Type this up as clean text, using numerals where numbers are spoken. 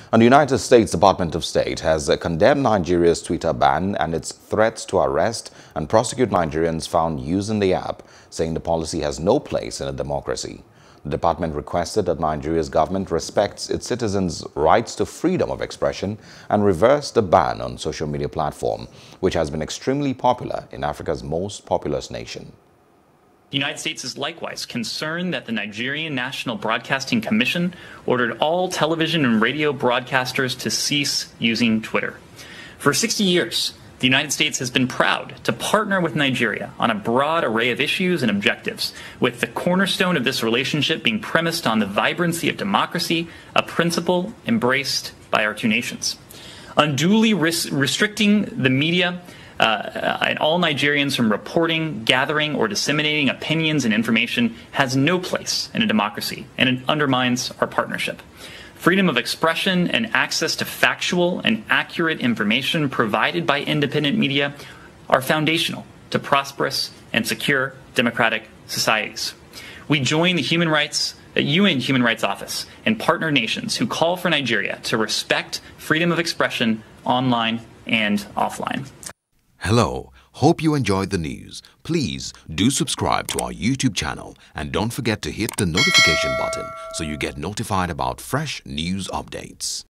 And the United States Department of State has condemned Nigeria's Twitter ban and its threats to arrest and prosecute Nigerians found using the app, saying the policy has no place in a democracy. The department requested that Nigeria's government respects its citizens' rights to freedom of expression and reverse the ban on social media platform, which has been extremely popular in Africa's most populous nation. The United States is likewise concerned that the Nigerian National Broadcasting Commission ordered all television and radio broadcasters to cease using Twitter. For 60 years, the United States has been proud to partner with Nigeria on a broad array of issues and objectives, with the cornerstone of this relationship being premised on the vibrancy of democracy, a principle embraced by our two nations. Unduly restricting the media and all Nigerians from reporting, gathering, or disseminating opinions and information has no place in a democracy, and it undermines our partnership. Freedom of expression and access to factual and accurate information provided by independent media are foundational to prosperous and secure democratic societies. We join the UN Human Rights Office and partner nations who call for Nigeria to respect freedom of expression online and offline. Hello, hope you enjoyed the news. Please do subscribe to our YouTube channel and don't forget to hit the notification button so you get notified about fresh news updates.